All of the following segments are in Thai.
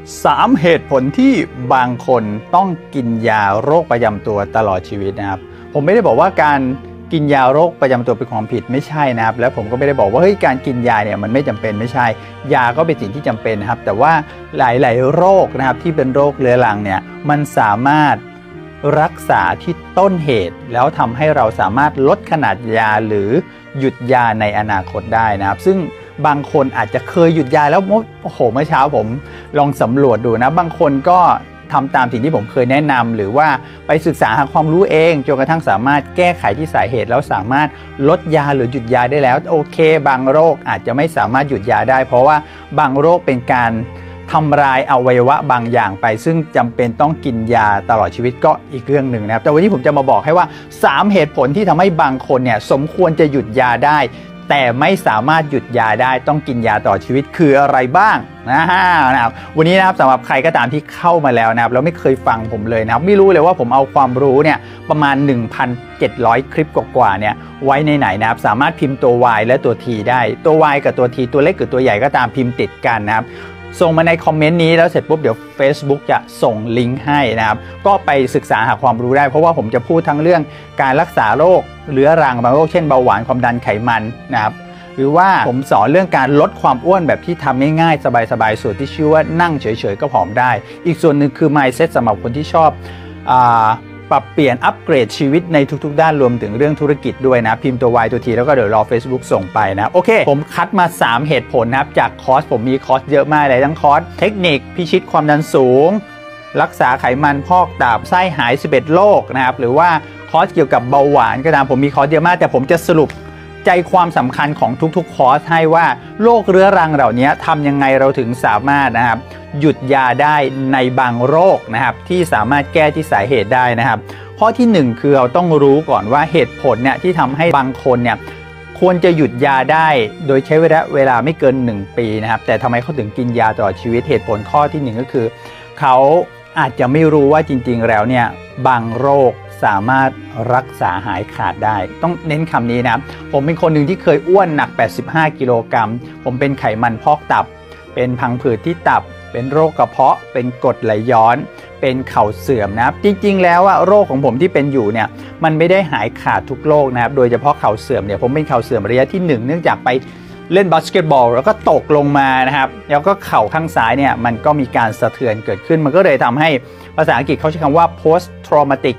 3 เหตุผลที่บางคนต้องกินยาโรคประจำตัวตลอดชีวิตนะครับผมไม่ได้บอกว่าการกินยาโรคประจำตัวเป็นความผิดไม่ใช่นะครับแล้วผมก็ไม่ได้บอกว่าเฮ้ยการกินยาเนี่ยมันไม่จำเป็นไม่ใช่ยาก็เป็นสิ่งที่จำเป็นนะครับแต่ว่าหลายๆโรคนะครับที่เป็นโรคเรื้อรังเนี่ยมันสามารถรักษาที่ต้นเหตุแล้วทำให้เราสามารถลดขนาดยาหรือหยุดยาในอนาคตได้นะครับซึ่งบางคนอาจจะเคยหยุดยาแล้วโอ้โหเมื่อเช้าผมลองสำรวจดูนะบางคนก็ทำตามสิ่งที่ผมเคยแนะนำหรือว่าไปศึกษาหาความรู้เองจนกระทั่งสามารถแก้ไขที่สาเหตุแล้วสามารถลดยาหรือหยุดยาได้แล้วโอเคบางโรคอาจจะไม่สามารถหยุดยาได้เพราะว่าบางโรคเป็นการทำลายอวัยวะบางอย่างไปซึ่งจำเป็นต้องกินยาตลอดชีวิตก็อีกเรื่องหนึ่งนะครับแต่วันนี้ผมจะมาบอกให้ว่า3เหตุผลที่ทำให้บางคนเนี่ยสมควรจะหยุดยาได้แต่ไม่สามารถหยุดยาได้ต้องกินยาต่อชีวิตคืออะไรบ้างนะครับวันนี้นะครับสำหรับใครก็ตามที่เข้ามาแล้วนะครับแล้วไม่เคยฟังผมเลยนะครับไม่รู้เลยว่าผมเอาความรู้เนี่ยประมาณ 1,700 คลิปกว่าเนี่ยไว้ในไหนนะครับสามารถพิมพ์ตัว Y และตัว T ได้ตัว Y กับตัว T ตัวเล็กกับตัวใหญ่ก็ตามพิมพ์ติดกันนะครับส่งมาในคอมเมนต์นี้แล้วเสร็จปุ๊บเดี๋ยว Facebook จะส่งลิงก์ให้นะครับก็ไปศึกษาหาความรู้ได้เพราะว่าผมจะพูดทั้งเรื่องการรักษาโรคเรื้อรังบางโรคเช่นเบาหวานความดันไขมันนะครับหรือว่าผมสอนเรื่องการลดความอ้วนแบบที่ทำง่ายๆสบายๆส่วนที่ชื่อว่านั่งเฉยๆก็ผอมได้อีกส่วนหนึ่งคือ mindset สำหรับคนที่ชอบปรับเปลี่ยนอัปเกรดชีวิตในทุกๆด้านรวมถึงเรื่องธุรกิจด้วยนะพิมพ์ตัว Y ตัว T แล้วก็เดี๋ยวรอ Facebook ส่งไปนะโอเคผมคัดมา3เหตุผลนะครับจากคอร์สผมมีคอร์สเยอะมากเลยทั้งคอร์สเทคนิคพิชิตความดันสูงรักษาไขมันพอกตับไส้หาย11โรคนะครับหรือว่าคอร์สเกี่ยวกับเบาหวานก็ตามผมมีคอร์สเยอะมากแต่ผมจะสรุปใจความสำคัญของทุกๆคอร์สให้ว่าโรคเรื้อรังเหล่านี้ทำยังไงเราถึงสามารถนะครับหยุดยาได้ในบางโรคนะครับที่สามารถแก้ที่สาเหตุได้นะครับข้อที่1คือเราต้องรู้ก่อนว่าเหตุผลเนี่ยที่ทำให้บางคนเนี่ยควรจะหยุดยาได้โดยใช้เวลาไม่เกิน1ปีนะครับแต่ทำไมเขาถึงกินยาตลอดชีวิตเหตุผลข้อที่1ก็คือเขาอาจจะไม่รู้ว่าจริงๆแล้วเนี่ยบางโรคสามารถรักษาหายขาดได้ต้องเน้นคำนี้นะผมเป็นคนหนึ่งที่เคยอ้วนหนัก85 กิโลกรัมผมเป็นไขมันพอกตับเป็นพังผืดที่ตับเป็นโรคกระเพาะเป็นกรดไหลย้อนเป็นเข่าเสื่อมนะครับจริงๆแล้วโรคของผมที่เป็นอยู่เนี่ยมันไม่ได้หายขาดทุกโรคนะครับโดยเฉพาะเข่าเสื่อมเนี่ยผมเป็นเข่าเสื่อมระยะที่1เนื่องจากไปเล่นบาสเกตบอลแล้วก็ตกลงมานะครับแล้วก็เข่าข้างซ้ายเนี่ยมันก็มีการสะเทือนเกิดขึ้นมันก็เลยทำให้ภาษาอังกฤษเขาใช้คำว่า post traumatic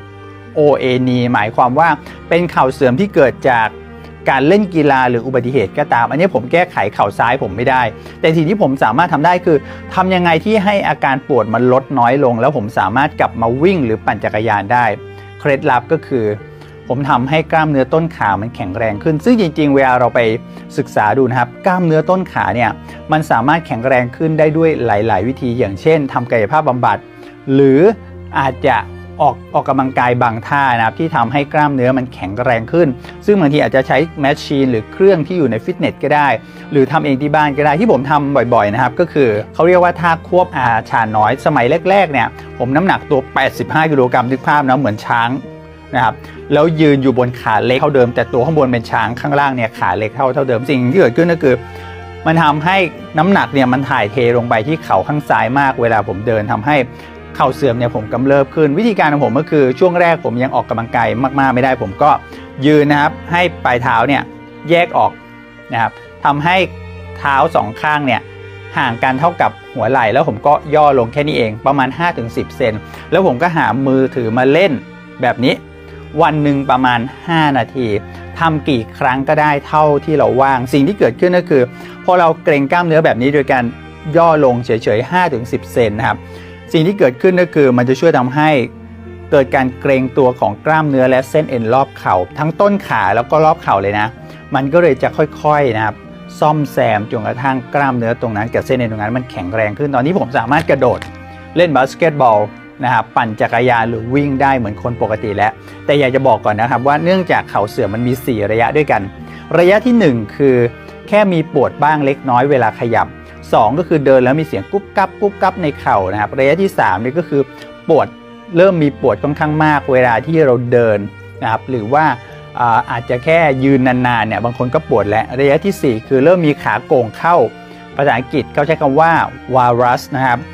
OA หมายความว่าเป็นเข่าเสื่อมที่เกิดจากการเล่นกีฬาหรืออุบัติเหตุก็ตามอันนี้ผมแก้ไขเข่าซ้ายผมไม่ได้แต่สิ่งที่ผมสามารถทำได้คือทำยังไงที่ให้อาการปวดมันลดน้อยลงแล้วผมสามารถกลับมาวิ่งหรือปั่นจักรยานได้เคล็ดลับก็คือผมทำให้กล้ามเนื้อต้นขามันแข็งแรงขึ้นซึ่งจริงๆเวลาเราไปศึกษาดูนะครับกล้ามเนื้อต้นขาเนี่ยมันสามารถแข็งแรงขึ้นได้ด้วยหลายๆวิธีอย่างเช่นทำกายภาพบำบัดหรืออาจจะออกกำลังกายบางท่านะครับที่ทำให้กล้ามเนื้อมันแข็งแรงขึ้นซึ่งบางทีอาจจะใช้แมชชีนหรือเครื่องที่อยู่ในฟิตเนสก็ได้หรือทำเองที่บ้านก็ได้ที่ผมทำบ่อยๆนะครับก็คือเขาเรียกว่าท่าควบชาน้อยสมัยแรกๆเนี่ยผมน้ำหนักตัว85 กิโลกรัมนึกภาพนะเหมือนช้างนะครับแล้วยืนอยู่บนขาเล็กเท่าเดิมแต่ตัวข้างบนเป็นช้างข้างล่างเนี่ยขาเล็กเท่าเดิมสิ่งที่เกิดขึ้นก็คือมันทำให้น้ำหนักเนี่ยมันถ่ายเทลงไปที่เข่าข้างซ้ายมากเวลาผมเดินทำให้เข่าเสื่อมเนี่ยผมกำเริบขึ้นวิธีการของผมก็คือช่วงแรกผมยังออกกำลังกายมากๆไม่ได้ผมก็ยืนนะครับให้ปลายเท้าเนี่ยแยกออกนะครับทำให้เท้า2ข้างเนี่ยห่างกันเท่ากับหัวไหล่แล้วผมก็ย่อลงแค่นี้เองประมาณ 5-10 เซนแล้วผมก็หามือถือมาเล่นแบบนี้วันหนึ่งประมาณ5 นาทีทำกี่ครั้งก็ได้เท่าที่เราว่างสิ่งที่เกิดขึ้นก็คือพอเราเกร็งกล้ามเนื้อแบบนี้โดยการย่อลงเฉยๆ 5-10 เซนนะครับสิ่งที่เกิดขึ้นก็คือมันจะช่วยทำให้เกิดการเกร็งตัวของกล้ามเนื้อและเส้นเอ็นรอบเข่าทั้งต้นขาแล้วก็รอบเข่าเลยนะมันก็เลยจะค่อยๆนะครับซ่อมแซมจนกระทั่งกล้ามเนื้อตรงนั้นกับเส้นเอ็นตรงนั้นมันแข็งแรงขึ้นตอนนี้ผมสามารถกระโดดเล่นบาสเกตบอลนะครับปั่นจักรยานหรือวิ่งได้เหมือนคนปกติแล้วแต่อยากจะบอกก่อนนะครับว่าเนื่องจากเข่าเสื่อมมันมี4 ระยะด้วยกันระยะที่1คือแค่มีปวดบ้างเล็กน้อยเวลาขยับ2ก็คือเดินแล้วมีเสียงกุ๊บกับในเข่านะครับระยะที่3นี่ก็คือปวดเริ่มมีปวดค่อนข้างมากเวลาที่เราเดินนะครับหรือว่าอาจจะแค่ยืนนานๆเนี่ยบางคนก็ปวดแล้วระยะที่4คือเริ่มมีขาโก่งเข้าภาษาอังกฤษเขาใช้คำว่า walrus นะครับ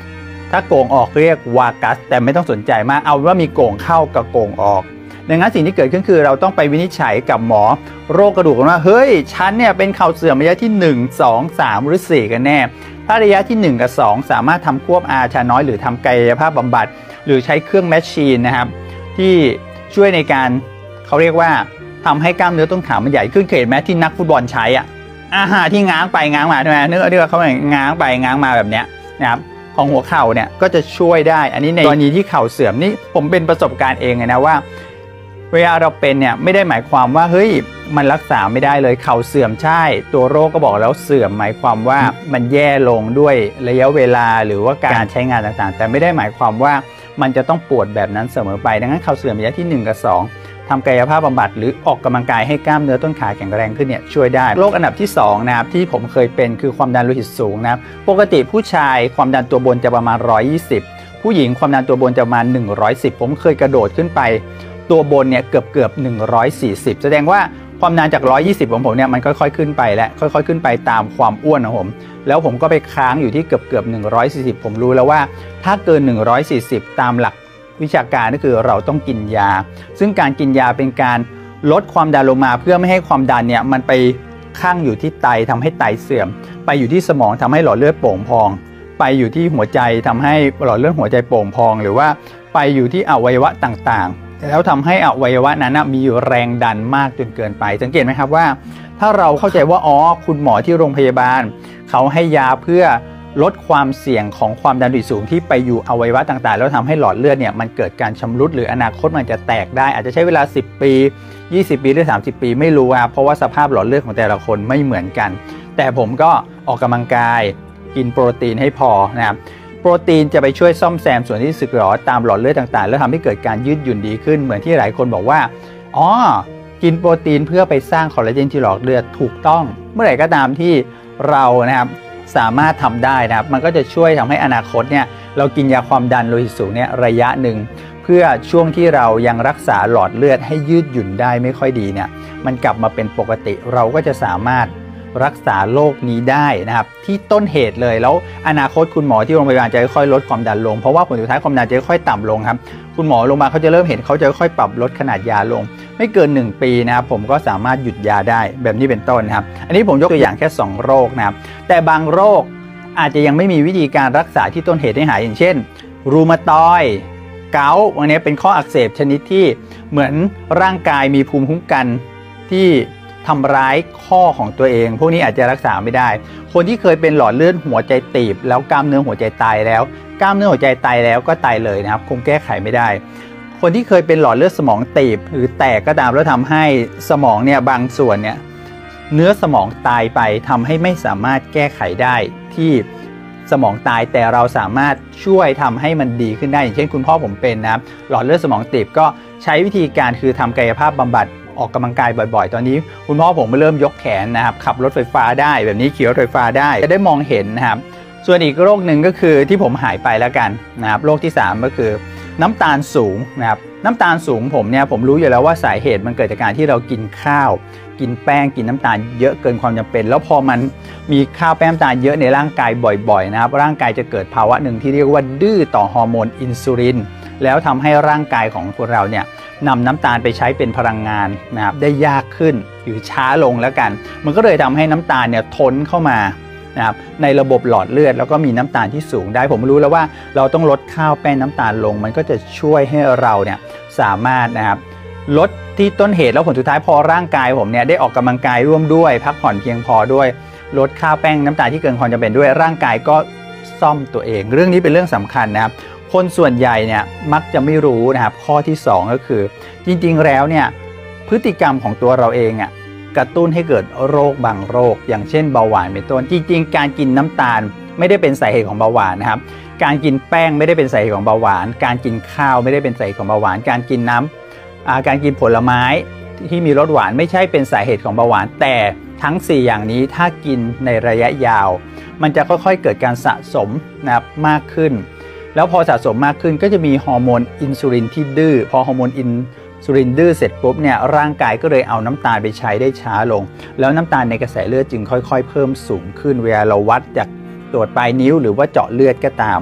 ถ้าโก่งออกเรียกวากัสแต่ไม่ต้องสนใจมากเอาว่ามีโก่งเข้ากับโก่งออกดังนั้นสิ่งที่เกิดขึ้นคือเราต้องไปวินิจฉัยกับหมอโรคกระดูกว่าเฮ้ยฉันเนี่ยเป็นเข่าเสื่อมระยะที่1 2 3หรือ4กันแน่ถ้าระยะที่1กับ2สามารถทำควบอาชาน้อยหรือทำกายภาพบำบัดหรือใช้เครื่องแมชชีนนะครับที่ช่วยในการเขาเรียกว่าทำให้กล้ามเนื้อต้นขามันใหญ่ขึ้นเคยเห็นไหมที่นักฟุตบอลใช้ที่ง้างไปง้างมาใช่ไหมเนื้อเขาง้างไปง้างมาแบบเนี้ยนะครับของหัวเข่าเนี่ยก็จะช่วยได้อันนี้ในกรณีที่เข่าเสื่อมนี่ผมเป็นประสบการณ์เองนะว่าเวลาเราเป็นเนี่ยไม่ได้หมายความว่าเฮ้ยมันรักษาไม่ได้เลยเข่าเสื่อมใช่ตัวโรคก็บอกแล้วเสื่อมหมายความว่ามันแย่ลงด้วยระยะเวลาหรือว่าการใช้งานต่างๆแต่ไม่ได้หมายความว่ามันจะต้องปวดแบบนั้นเสมอไปดังนั้นเข่าเสื่อมระยะที่1กับ2ทำกายภาพบำบัดหรือออกกำลังกายให้กล้ามเนื้อต้นขาแข็งแรงขึ้นเนี่ยช่วยได้โรคอันดับที่2นะครับที่ผมเคยเป็นคือความดันโลหิตสูงนะครับปกติผู้ชายความดันตัวบนจะประมาณ120ผู้หญิงความดันตัวบนจะประมาณ110ผมเคยกระโดดขึ้นไปตัวบนเนี่ยเกือบ140แสดงว่าความดันจาก120ของผมเนี่ยมันค่อยๆขึ้นไปและค่อยๆขึ้นไปตามความอ้วนของผมแล้วผมก็ไปค้างอยู่ที่เกือบ140ผมรู้แล้วว่าถ้าเกิน140ตามหลักวิชาการก็คือเราต้องกินยาซึ่งการกินยาเป็นการลดความดันลงมาเพื่อไม่ให้ความดันเนี่ยมันไปคั่งอยู่ที่ไตทำให้ไตเสื่อมไปอยู่ที่สมองทำให้หลอดเลือดโป่งพองไปอยู่ที่หัวใจทำให้หลอดเลือดหัวใจโป่งพองหรือว่าไปอยู่ที่อวัยวะต่างๆแล้วทำให้อวัยวะนั้นมีแรงดันมากจนเกินไปสังเกตไหมครับว่าถ้าเราเข้าใจว่าคุณหมอที่โรงพยาบาลเขาให้ยาเพื่อลดความเสี่ยงของความดันโลหิตสูงที่ไปอยู่อวัยวะต่างๆแล้วทำให้หลอดเลือดเนี่ยมันเกิดการชำรุดหรืออนาคตมันจะแตกได้อาจจะใช้เวลา10ปี20ปีหรือ30ปีไม่รู้เพราะว่าสภาพหลอดเลือดของแต่ละคนไม่เหมือนกันแต่ผมก็ออกกำลังกายกินโปรตีนให้พอนะครับโปรตีนจะไปช่วยซ่อมแซมส่วนที่สึกหรอตามหลอดเลือดต่างๆแล้วทำให้เกิดการยืดหยุ่นดีขึ้นเหมือนที่หลายคนบอกว่ากินโปรตีนเพื่อไปสร้างคอลลาเจนที่หลอดเลือดถูกต้องเมื่อไหร่ก็ตามที่เรานะครับสามารถทำได้นะครับมันก็จะช่วยทำให้อนาคตเนี่ยเรากินยาความดันโลหิตสูงเนี่ยระยะหนึ่งเพื่อช่วงที่เรายังรักษาหลอดเลือดให้ยืดหยุ่นได้ไม่ค่อยดีเนี่ยมันกลับมาเป็นปกติเราก็จะสามารถรักษาโรคนี้ได้นะครับที่ต้นเหตุเลยแล้วอนาคตคุณหมอที่โรงพยาบาลจะค่อยๆลดความดันลงเพราะว่าผลสุดท้ายความดันจะค่อยๆต่ำลงครับคุณหมอโรงพยาบาลเขาจะเริ่มเห็นเขาจะค่อยๆปรับลดขนาดยาลงไม่เกิน1ปีนะครับผมก็สามารถหยุดยาได้แบบนี้เป็นต้นครับอันนี้ผมยกตัวอย่างแค่2โรคนะครับแต่บางโรคอาจจะยังไม่มีวิธีการรักษาที่ต้นเหตุให้หายอย่างเช่นรูมาตอยด์เกาต์วันนี้เป็นข้ออักเสบชนิดที่เหมือนร่างกายมีภูมิคุ้มกันที่ทำร้ายข้อของตัวเองพวกนี้อาจจะรักษาไม่ได้คนที่เคยเป็นหลอดเลือดหัวใจตีบแล้วกล้ามเนื้อหัวใจตายแล้วกล้ามเนื้อหัวใจตายแล้วก็ตายเลยนะครับคงแก้ไขไม่ได้คนที่เคยเป็นหลอดเลือดสมองตีบหรือแตกก็ตามแล้วทำให้สมองเนี่ยบางส่วนเนี่ยเนื้อสมองตายไปทำให้ไม่สามารถแก้ไขได้ที่สมองตายแต่เราสามารถช่วยทำให้มันดีขึ้นได้อย่างเช่นคุณพ่อผมเป็นนะครับหลอดเลือดสมองตีบก็ใช้วิธีการคือทำกายภาพบำบัดออกกำลังกายบ่อยๆตอนนี้คุณพ่อผมเริ่มยกแขนนะครับขับรถไฟฟ้าได้แบบนี้ขี่รถไฟฟ้าได้จะได้มองเห็นนะครับส่วนอีกโรคหนึ่งก็คือที่ผมหายไปแล้วกันนะครับโรคที่3ก็คือน้ำตาลสูงนะครับน้ำตาลสูงผมรู้อยู่แล้วว่าสาเหตุมันเกิดจากการที่เรากินข้าวกินแป้งกินน้ำตาลเยอะเกินความจำเป็นแล้วพอมันมีข้าวแป้งน้ำตาลเยอะในร่างกายบ่อยๆนะครับร่างกายจะเกิดภาวะหนึ่งที่เรียกว่าดื้อต่อฮอร์โมนอินซูลินแล้วทำให้ร่างกายของคนเราเนี่ยนำน้ำตาลไปใช้เป็นพลังงานนะครับได้ยากขึ้นหรือช้าลงแล้วกันมันก็เลยทำให้น้ำตาลเนี่ยทนเข้ามานะครับในระบบหลอดเลือดแล้วก็มีน้ำตาลที่สูงได้ผมรู้แล้วว่าเราต้องลดข้าวแป้งน้ำตาลลงมันก็จะช่วยให้เราเนี่ยสามารถนะครับลดที่ต้นเหตุแล้วผลสุดท้ายพอร่างกายผมเนี่ยได้ออกกำลังกายร่วมด้วยพักผ่อนเพียงพอด้วยลดข้าวแป้งน้ำตาลที่เกินความจำเป็นด้วยร่างกายก็ซ่อมตัวเองเรื่องนี้เป็นเรื่องสำคัญนะครับคนส่วนใหญ่เนี่ยมักจะไม่รู้นะครับข้อที่2ก็คือจริงๆแล้วเนี่ยพฤติกรรมของตัวเราเองกระตุ้นให้เกิดโรคบางโรคอย่างเช่นเบาหวานเป็นต้นจริงๆการกินน้ำตาลไม่ได้เป็นสาเหตุของเบาหวานนะครับการกินแป้งไม่ได้เป็นสาเหตุของเบาหวานการกินข้าวไม่ได้เป็นสาเหตุของเบาหวานการกินการกินผลไม้ที่มีรสหวานไม่ใช่เป็นสาเหตุของเบาหวานแต่ทั้ง4อย่างนี้ถ้ากินในระยะยาวมันจะค่อยๆเกิดการสะสมนะครับมากขึ้นแล้วพอสะสมมากขึ้นก็จะมีฮอร์โมนอินซูลินที่ดื้อพอฮอร์โมนอินซูลินดื้อเสร็จปุ๊บเนี่ยร่างกายก็เลยเอาน้ำตาลไปใช้ได้ช้าลงแล้วน้ำตาลในกระแสเลือดจึงค่อยๆเพิ่มสูงขึ้นเวลาเราวัดจากตรวจปลายนิ้วหรือว่าเจาะเลือดก็ตาม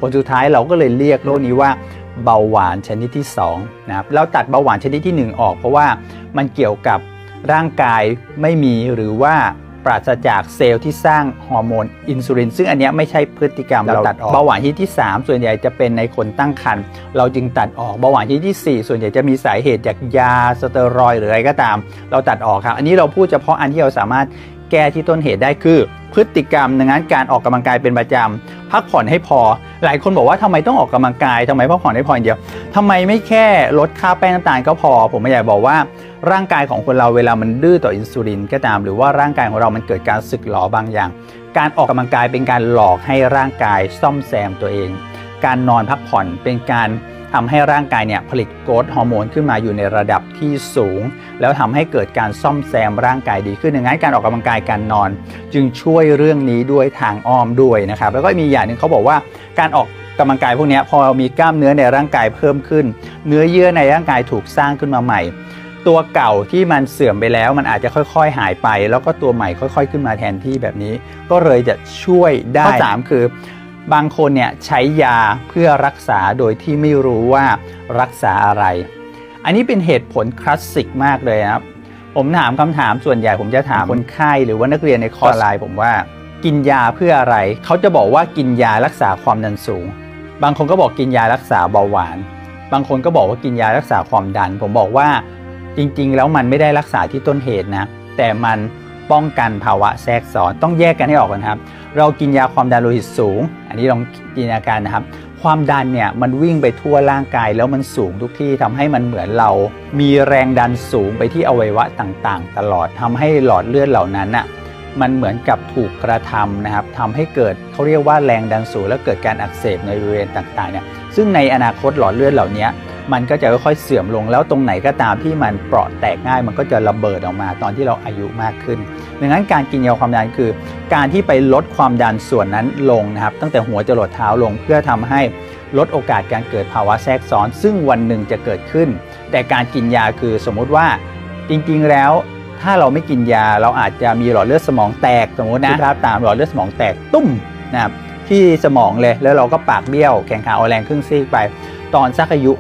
ผลสุดท้ายเราก็เลยเรียกโรคนี้ว่าเบาหวานชนิดที่2นะครับเราตัดเบาหวานชนิดที่1ออกเพราะว่ามันเกี่ยวกับร่างกายไม่มีหรือว่าปราศจากเซลล์ที่สร้างฮอร์โมนอินซูลินซึ่งอันนี้ไม่ใช่พฤติกรรมเราตัดออกเบาหวานชนิดที่3ส่วนใหญ่จะเป็นในคนตั้งครรภ์เราจึงตัดออกเบาหวานชนิดที่4ส่วนใหญ่จะมีสาเหตุจากยาสเตียรอยด์หรืออะไรก็ตามเราตัดออกครับอันนี้เราพูดเฉพาะอันที่เราสามารถแก้ที่ต้นเหตุได้คือพฤติกรรมดังนั้นการออกกำลังกายเป็นประจำพักผ่อนให้พอหลายคนบอกว่าทำไมต้องออกกำลังกายทำไมพักผ่อนให้พออย่างเดียวทำไมไม่แค่ลดค่าแป้งน้ำตาลก็พอผมไม่อยากบอกว่าร่างกายของคนเราเวลามันดื้อต่ออินซูลินก็ตามหรือว่าร่างกายของเรามันเกิดการสึกหรอบางอย่างการออกกำลังกายเป็นการหลอกให้ร่างกายซ่อมแซมตัวเองการนอนพักผ่อนเป็นการทำให้ร่างกายเนี่ยผลิตโกรทฮอร์โมนขึ้นมาอยู่ในระดับที่สูงแล้วทำให้เกิดการซ่อมแซมร่างกายดีขึ้นดังนั้นการออกกำลังกายการนอนจึงช่วยเรื่องนี้ด้วยทางอ้อมด้วยนะครับแล้วก็มีอย่างหนึ่งเขาบอกว่าการออกกำลังกายพวกนี้พอมีกล้ามเนื้อในร่างกายเพิ่มขึ้นเนื้อเยื่อในร่างกายถูกสร้างขึ้นมาใหม่ตัวเก่าที่มันเสื่อมไปแล้วมันอาจจะค่อยๆหายไปแล้วก็ตัวใหม่ค่อยๆขึ้นมาแทนที่แบบนี้ก็เลยจะช่วยได้ข้อ3คือบางคนเนี่ยใช้ยาเพื่อรักษาโดยที่ไม่รู้ว่ารักษาอะไรอันนี้เป็นเหตุผลคลาสสิกมากเลยนะครับผมถามคำถามส่วนใหญ่ผมจะถามคนไข้หรือว่านักเรียนในคอร์สไลน์ผมว่ากินยาเพื่ออะไรเขาจะบอกว่ากินยารักษาความดันสูงบางคนก็บอกกินยารักษาเบาหวานบางคนก็บอกว่ากินยารักษาความดันผมบอกว่าจริงๆแล้วมันไม่ได้รักษาที่ต้นเหตุนะแต่มันป้องกันภาวะแทรกซ้อนต้องแยกกันให้ออกกันครับเรากินยาความดันโลหิตสูงอันนี้ลองจินตนาการนะครับความดันเนี่ยมันวิ่งไปทั่วร่างกายแล้วมันสูงทุกที่ทำให้มันเหมือนเรามีแรงดันสูงไปที่อวัยวะต่างๆตลอดทำให้หลอดเลือดเหล่านั้นน่ะมันเหมือนกับถูกกระทำนะครับทำให้เกิดเขาเรียกว่าแรงดันสูงแล้วเกิดการอักเสบในบริเวณต่างๆเนี่ยซึ่งในอนาคตหลอดเลือดเหล่านี้มันก็จะค่อยๆเสื่อมลงแล้วตรงไหนก็ตามที่มันเปราะแตกง่ายมันก็จะระเบิดออกมาตอนที่เราอายุมากขึ้นดังนั้นการกินยาความดันคือการที่ไปลดความดันส่วนนั้นลงนะครับตั้งแต่หัวจรดเท้าลงเพื่อทำให้ลดโอกาสการเกิดภาวะแทรกซ้อนซึ่งวันหนึ่งจะเกิดขึ้นแต่การกินยาคือสมมุติว่าจริงๆแล้วถ้าเราไม่กินยาเราอาจจะมีหลอดเลือดสมองแตกสมมตินะครับตามหลอดเลือดสมองแตกตุ้มนะครับที่สมองเลยแล้วเราก็ปากเบี้ยวแขนขาอ่อนแรงครึ่งซีกไปตอนสักอายุ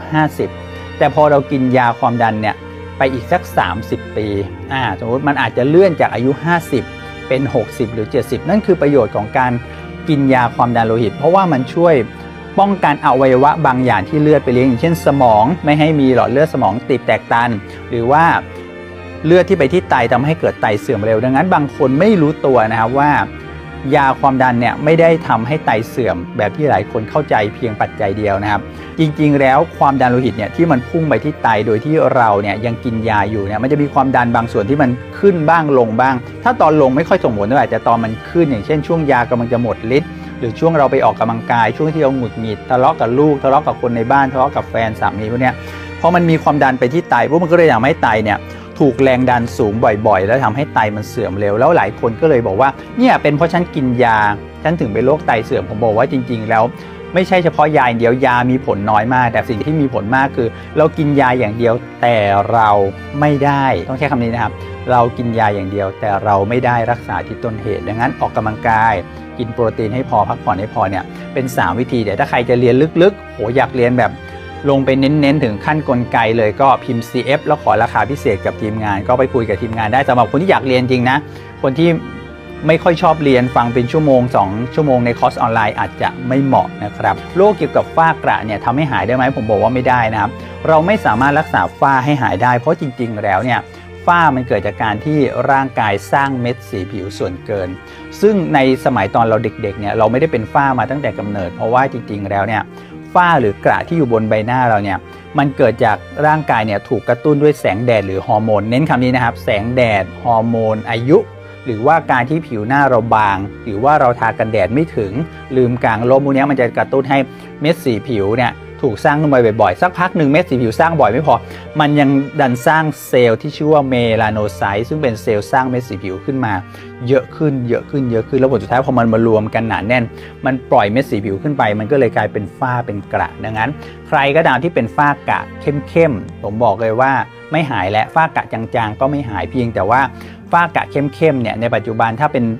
50แต่พอเรากินยาความดันเนี่ยไปอีกสัก30ปีสมมติมันอาจจะเลื่อนจากอายุ50เป็น60หรือ70นั่นคือประโยชน์ของการกินยาความดันโลหิตเพราะว่ามันช่วยป้องกันอวัยวะบางอย่างที่เลือดไปเลี้ยงอย่างเช่นสมองไม่ให้มีหลอดเลือดสมองตีบแตกตันหรือว่าเลือดที่ไปที่ไตทำให้เกิดไตเสื่อมเร็วดังนั้นบางคนไม่รู้ตัวนะครับว่ายาความดันเนี่ยไม่ได้ทำให้ไตเสื่อมแบบที่หลายคนเข้าใจเพียงปัจจัยเดียวนะครับจริงๆแล้วความดันโลหิตเนี่ยที่มันพุ่งไปที่ไตโดยที่เราเนี่ยยังกินยาอยู่เนี่ยมันจะมีความดันบางส่วนที่มันขึ้นบ้างลงบ้างถ้าตอนลงไม่ค่อยส่งผลเท่าไหร่แต่ตอนมันขึ้นอย่างเช่นช่วงยากำลังจะหมดฤทธิ์หรือช่วงเราไปออกกำลังกายช่วงที่เราหงุดหงิดทะเลาะกับลูกทะเลาะกับคนในบ้านทะเลาะกับแฟนสามีพวกเนี้ยพอมันมีความดันไปที่ไตพวกมันก็เลยทำให้ไตเนี่ยถูกแรงดันสูงบ่อยๆแล้วทำให้ไตมันเสื่อมเร็วแล้วหลายคนก็เลยบอกว่าเนี่ยเป็นเพราะฉันกินยาฉันถึงเป็นโรคไตเสื่อมผมบอกว่าจริงๆแล้วไม่ใช่เฉพาะยาอย่างเดียวยามีผลน้อยมากแต่สิ่งที่มีผลมากคือเรากินยาอย่างเดียวแต่เราไม่ได้ต้องใช้คำนี้นะครับเรากินยาอย่างเดียวแต่เราไม่ได้รักษาที่ต้นเหตุดังนั้นออกกำลังกายกินโปรตีนให้พอพักผ่อนให้พอเนี่ยเป็น3วิธีเดี๋ยวถ้าใครจะเรียนลึกๆอยากเรียนแบบลงไปเน้นๆถึงขั้นกลไกเลยก็พิมพ์ CF แล้วขอราคาพิเศษกับทีมงานก็ไปคุยกับทีมงานได้สำหรับคนที่อยากเรียนจริงนะคนที่ไม่ค่อยชอบเรียนฟังเป็นชั่วโมง2ชั่วโมงในคอร์สออนไลน์อาจจะไม่เหมาะนะครับโรคเกี่ยวกับฝ้ากระเนี่ยทำให้หายได้ไหมผมบอกว่าไม่ได้นะครับเราไม่สามารถรักษาฝ้าให้หายได้เพราะจริงๆแล้วเนี่ยฝ้ามันเกิดจากการที่ร่างกายสร้างเม็ดสีผิวส่วนเกินซึ่งในสมัยตอนเราเด็กๆเนี่ยเราไม่ได้เป็นฝ้ามาตั้งแต่กำเนิดเพราะว่าจริงๆแล้วเนี่ยฝ้าหรือกระที่อยู่บนใบหน้าเราเนี่ยมันเกิดจากร่างกายเนี่ยถูกกระตุ้นด้วยแสงแดดหรือฮอร์โมนเน้นคำนี้นะครับแสงแดดฮอร์โมนอายุหรือว่าการที่ผิวหน้าเราบางหรือว่าเราทากันแดดไม่ถึงลืมกลางลมพวกนี้มันจะกระตุ้นให้เม็ดสีผิวเนี่ยถูกสร้างขึ้นมาบ่อยๆสักพักหนึ่งเม็ดสีผิวสร้างบ่อยไม่พอมันยังดันสร้างเซลล์ที่ชื่อว่าเมลาโนไซต์ซึ่งเป็นเซลล์สร้างเม็ดสีผิวขึ้นมาเยอะขึ้นแล้วผลสุดท้ายพอมันมารวมกันหนาแน่นมันปล่อยเม็ดสีผิวขึ้นไปมันก็เลยกลายเป็นฝ้าเป็นกระดังนั้นใครก็ตามที่เป็นฝ้ากระเข้มๆผมบอกเลยว่าไม่หายและฝ้ากระจางๆก็ไม่หายเพียงแต่ว่าฝ้ากระเข้มๆเนี่ยในปัจจุบันถ้าเป็น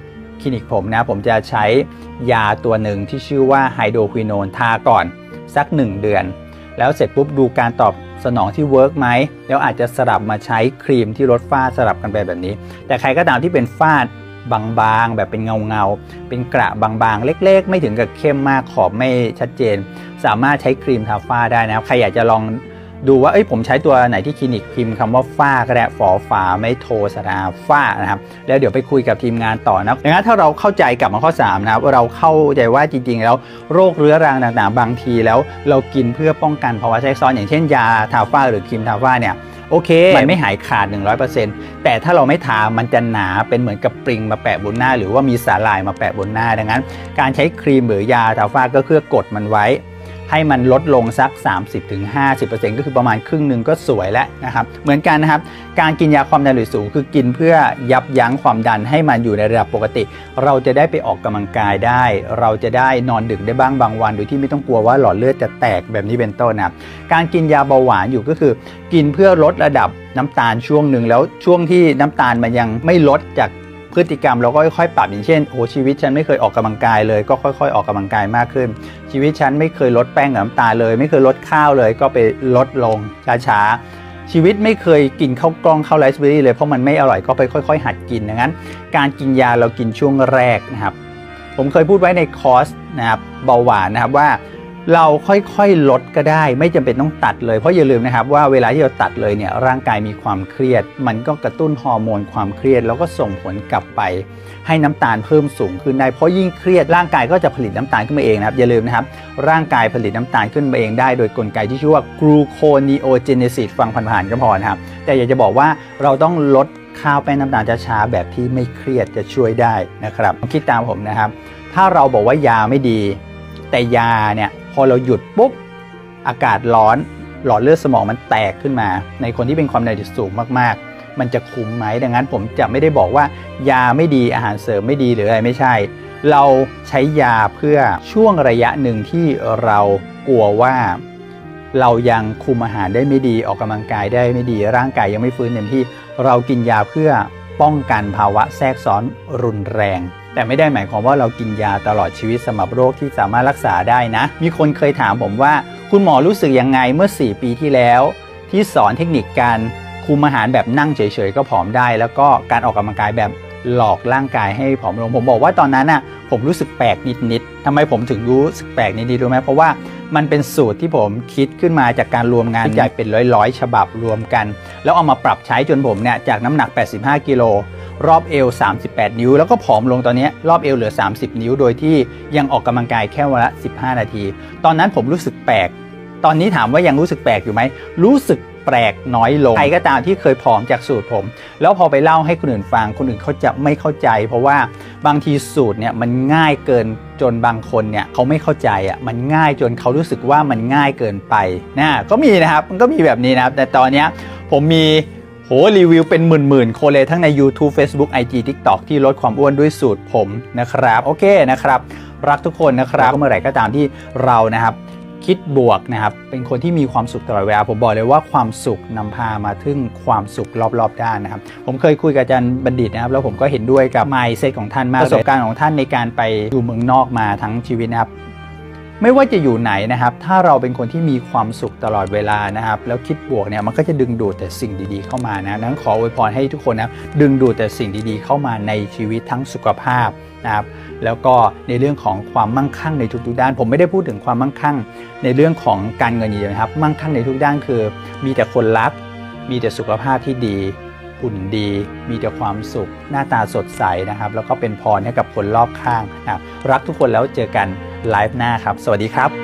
คลินิกผมนะผมจะใช้ยาตัวหนึ่งที่ชื่อว่าไฮโดรควิโนนทาก่อนสัก1 เดือนแล้วเสร็จปุ๊บดูการตอบสนองที่เวิร์กไหมแล้วอาจจะสลับมาใช้ครีมที่ลดฝ้าสลับกันไปแบบนี้แต่ใครก็ตามที่เป็นฝ้าบางๆแบบเป็นเงาเป็นกระบางๆเล็กๆไม่ถึงกับเข้มมากขอบไม่ชัดเจนสามารถใช้ครีมทาฝ้าได้นะครับใครอยากจะลองดูว่าผมใช้ตัวไหนที่คลินิกพิมพ์คำว่าฝ้าก็ได้ฝอฝาไม่โทสระฝ้านะครับแล้วเดี๋ยวไปคุยกับทีมงานต่อนะดังนั้นถ้าเราเข้าใจกลับมาข้อ3นะครับเราเข้าใจว่าจริงๆแล้วโรคเรื้อรังต่างๆบางทีแล้วเรากินเพื่อป้องกันภาวะแทรกซ้อนอย่างเช่นยาทาฝ้าหรือครีมทาฝ้าเนี่ยโอเคมันไม่หายขาด 100% แต่ถ้าเราไม่ทามันจะหนาเป็นเหมือนกับปริงมาแปะบนหน้าหรือว่ามีสาหร่ายมาแปะบนหน้าดังนั้นการใช้ครีมหรือยาทาฝ้าก็เพื่อกดมันไว้ให้มันลดลงสัก 30-50% ก็คือประมาณครึ่งหนึ่งก็สวยแล้วนะครับเหมือนกันนะครับการกินยาความดันโลหิตสูงคือกินเพื่อยับยั้งความดันให้มันอยู่ในระดับปกติเราจะได้ไปออกกำลังกายได้เราจะได้นอนดึกได้บ้างบางวันโดยที่ไม่ต้องกลัวว่าหลอดเลือดจะแตกแบบนี้เป็นต้นนะครับการกินยาเบาหวานอยู่ก็คือกินเพื่อลดระดับน้ำตาลช่วงหนึ่งแล้วช่วงที่น้ำตาลมันยังไม่ลดจากพฤติกรรมเราก็ค่อยๆปรับอย่างเช่นชีวิตฉันไม่เคยออกกำลังกายเลยก็ค่อยๆออกกำลังกายมากขึ้นชีวิตฉันไม่เคยลดแป้งกับน้ำตาลเลยไม่เคยลดข้าวเลยก็ไปลดลงช้าๆชีวิตไม่เคยกินข้าวกล้องข้าวไรซ์เบอร์รี่เลยเพราะมันไม่อร่อยก็ไปค่อยๆหัดกินดังนั้นการกินยาเรากินช่วงแรกนะครับผมเคยพูดไว้ในคอร์สนะครับเบาหวานนะครับว่าเราค่อยๆลดก็ได้ไม่จำเป็นต้องตัดเลยเพราะอย่าลืมนะครับว่าเวลาที่เราตัดเลยเนี่ยร่างกายมีความเครียดมันก็กระตุ้นฮอร์โมนความเครียดแล้วก็ส่งผลกลับไปให้น้ำตาลเพิ่มสูงขึ้นได้เพราะยิ่งเครียดร่างกายก็จะผลิตน้ำตาลขึ้นมาเองนะครับอย่าลืมนะครับร่างกายผลิตน้ำตาลขึ้นมาเองได้โดยกลไกที่ชื่อว่ากลูโคนีโอเจเนซิสฟังผ่านๆก็พอนะครับแต่อยากจะบอกว่าเราต้องลดข้าวแป้งน้ำตาลช้าๆแบบที่ไม่เครียดจะช่วยได้นะครับคิดตามผมนะครับถ้าเราบอกว่ายาไม่ดีแต่ยาเนี่ยพอเราหยุดปุ๊บอากาศร้อนหลอดเลือดสมองมันแตกขึ้นมาในคนที่เป็นความดันโลหิตสูงมากๆมันจะคุ้มไหมดังนั้นผมจะไม่ได้บอกว่ายาไม่ดีอาหารเสริมไม่ดีหรืออะไรไม่ใช่เราใช้ยาเพื่อช่วงระยะหนึ่งที่เรากลัวว่าเรายังคุมอาหารได้ไม่ดีออกกำลังกายได้ไม่ดีร่างกายยังไม่ฟื้นเต็มที่เรากินยาเพื่อป้องกันภาวะแทรกซ้อนรุนแรงแต่ไม่ได้หมายความว่าเรากินยาตลอดชีวิตสำหรับโรคที่สามารถรักษาได้นะมีคนเคยถามผมว่าคุณหมอรู้สึกยังไงเมื่อ4 ปีที่แล้วที่สอนเทคนิคการคุมอาหารแบบนั่งเฉยๆก็ผอมได้แล้วก็การออกกำลังกายแบบหลอกร่างกายให้ผอมลงผมบอกว่าตอนนั้นผมรู้สึกแปลกนิดๆทำไมผมถึงรู้สึกแปลกนิดๆรู้ไหมเพราะว่ามันเป็นสูตรที่ผมคิดขึ้นมาจากการรวมงานวิจัยเป็นร้อยๆฉบับรวมกันแล้วเอามาปรับใช้จนผมเนี่ยจากน้ำหนัก85 กิโลรอบเอว38 นิ้วแล้วก็ผอมลงตอนนี้รอบเอวเหลือ30 นิ้วโดยที่ยังออกกำลังกายแค่วันละ15 นาทีตอนนั้นผมรู้สึกแปลกตอนนี้ถามว่ายังรู้สึกแปลกอยู่ไหมรู้สึกแปลกน้อยลงใครก็ตามที่เคยผอมจากสูตรผมแล้วพอไปเล่าให้คนอื่นฟังคนอื่นเขาจะไม่เข้าใจเพราะว่าบางทีสูตรเนี่ยมันง่ายเกินจนบางคนเนี่ยเขาไม่เข้าใจมันง่ายจนเขารู้สึกว่ามันง่ายเกินไปก็มีนะครับมันก็มีแบบนี้นะครับแต่ตอนนี้ผมมีรีวิวเป็นหมื่นๆคนเลยทั้งใน YouTube Facebook IG TikTok ที่ลดความอ้วนด้วยสูตรผมนะครับโอเคนะครับรักทุกคนนะครับเมื่อไหร่ก็ตามที่เรานะครับคิดบวกนะครับเป็นคนที่มีความสุขตลอดเวลาผมบอกเลยว่าความสุขนำพามาถึงความสุขรอบๆด้านนะครับผมเคยคุยกับอาจารย์บัณฑิตนะครับแล้วผมก็เห็นด้วยกับ mindset ของท่านมากประสบการณ์ของท่านในการไปอยู่เมืองนอกมาทั้งชีวิตนะครับไม่ว่าจะอยู่ไหนนะครับถ้าเราเป็นคนที่มีความสุขตลอดเวลานะครับแล้วคิดบวกเนี่ยมันก็จะดึงดูดแต่สิ่งดีๆเข้ามานะนั้นขออวยพรให้ทุกคนนะดึงดูดแต่สิ่งดีๆเข้ามาในชีวิตทั้งสุขภาพนะครับแล้วก็ในเรื่องของความมั่งคั่งในทุกๆด้านผมไม่ได้พูดถึงความมั่งคั่งในเรื่องของการเงินอย่างเดียวนะครับมั่งคั่งในทุกด้านคือมีแต่คนรักมีแต่สุขภาพที่ดีหุ่นดีมีแต่ความสุขหน้าตาสดใสนะครับแล้วก็เป็นพรให้กับคนรอบข้างนะครับรักทุกคนแล้วเจอกันไลฟ์หน้าครับสวัสดีครับ